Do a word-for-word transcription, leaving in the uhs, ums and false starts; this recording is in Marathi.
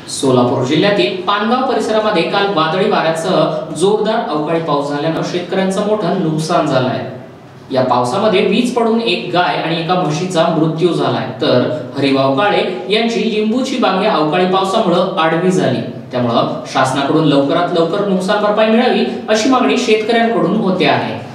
सोलापूर जिल्ह्यातील पानगाव परिसरामध्ये काल वादळी वाऱ्यासह जोरदार अवकाळी पाऊस झाल्यानं शेतकऱ्यांचं मोठं नुकसान झालं आहे। या पावसामध्ये वीज पडून एक गाय आणि एका म्हशीचा मृत्यू झालाय, तर हरिभाऊ काळे यांची लिंबूची बागे अवकाळी पावसामुळे आडवी झाली। त्यामुळे शासनाकडून लवकरात लवकर नुकसान भरपाई मिळावी अशी मागणी शेतकऱ्यांकडून होते आहे।